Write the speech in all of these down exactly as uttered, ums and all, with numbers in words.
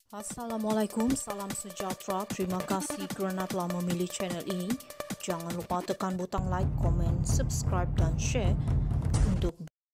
Assalamualaikum, salam sejahtera. Terima kasih kerana telah memilih channel ini. Jangan lupa tekan butang like, komen, subscribe dan share untuk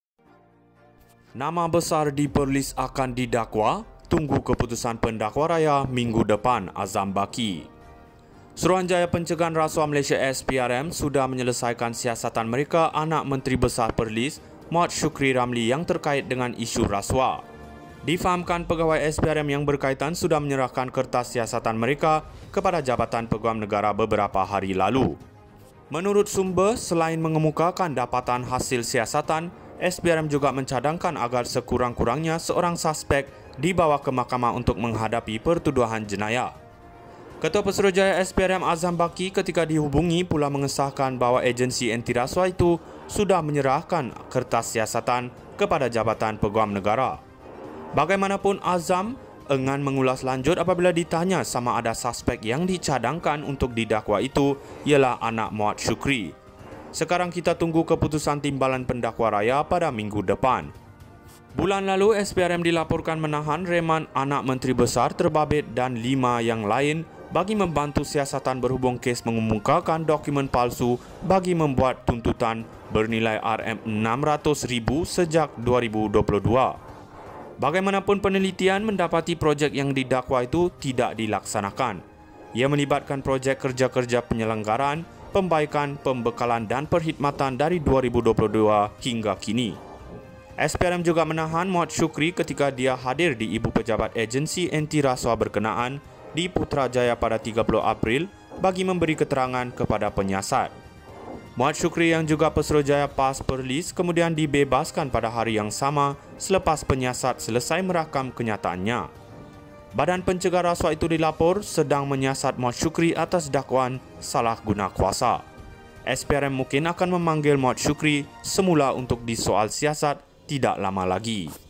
Nama besar di Perlis akan didakwa. Tunggu keputusan pendakwa raya minggu depan, Azam Baki. Suruhanjaya Pencegahan Rasuah Malaysia S P R M sudah menyelesaikan siasatan mereka anak Menteri Besar Perlis, Muhammad Shukri Ramli yang terkait dengan isu rasuah. Difahamkan pegawai S P R M yang berkaitan sudah menyerahkan kertas siasatan mereka kepada Jabatan Peguam Negara beberapa hari lalu. Menurut sumber, selain mengemukakan dapatan hasil siasatan, S P R M juga mencadangkan agar sekurang-kurangnya seorang suspek dibawa ke mahkamah untuk menghadapi pertuduhan jenayah. Ketua Pesuruhjaya S P R M Azam Baki ketika dihubungi pula mengesahkan bahawa agensi anti rasuah itu sudah menyerahkan kertas siasatan kepada Jabatan Peguam Negara. Bagaimanapun, Azam enggan mengulas lanjut apabila ditanya sama ada suspek yang dicadangkan untuk didakwa itu ialah anak Muhammad Shukri. Sekarang kita tunggu keputusan timbalan pendakwa raya pada minggu depan. Bulan lalu, S P R M dilaporkan menahan reman anak Menteri Besar terbabit dan lima yang lain bagi membantu siasatan berhubung kes mengemukakan dokumen palsu bagi membuat tuntutan bernilai R M enam ratus ribu sejak dua ribu dua puluh dua. Bagaimanapun, penelitian mendapati projek yang didakwa itu tidak dilaksanakan. Ia melibatkan projek kerja-kerja penyelenggaraan, pembaikan, pembekalan dan perkhidmatan dari dua ribu dua puluh dua hingga kini. S P R M juga menahan Muhammad Shukri ketika dia hadir di Ibu Pejabat Agensi Anti Rasuah berkenaan di Putrajaya pada tiga puluh April bagi memberi keterangan kepada penyiasat. Muhammad Shukri yang juga Pesuruhjaya PAS Perlis kemudian dibebaskan pada hari yang sama selepas penyiasat selesai merakam kenyataannya. Badan Pencegah Rasuah itu dilapor sedang menyiasat Muhammad Shukri atas dakwaan salah guna kuasa. S P R M mungkin akan memanggil Muhammad Shukri semula untuk disoal siasat tidak lama lagi.